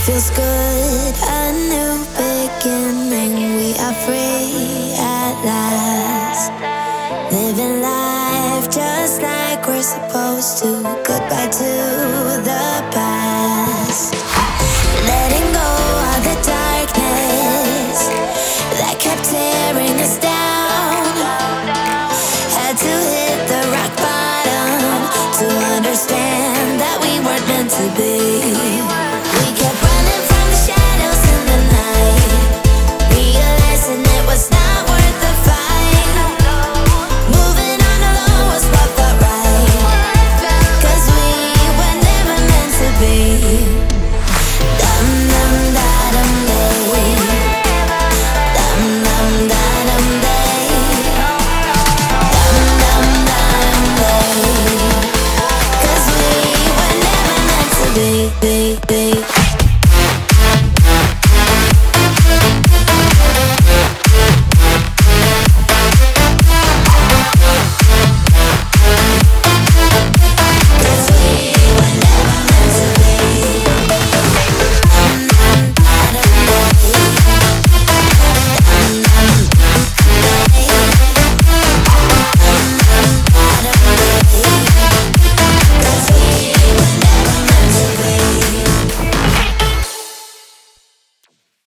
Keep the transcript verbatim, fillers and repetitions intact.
Feels good, a new beginning. We are free at last, living life just like we're supposed to. Goodbye to the past, letting go of the darkness that kept tearing us down. Had to hit the rock bottom to understand that we weren't meant to be.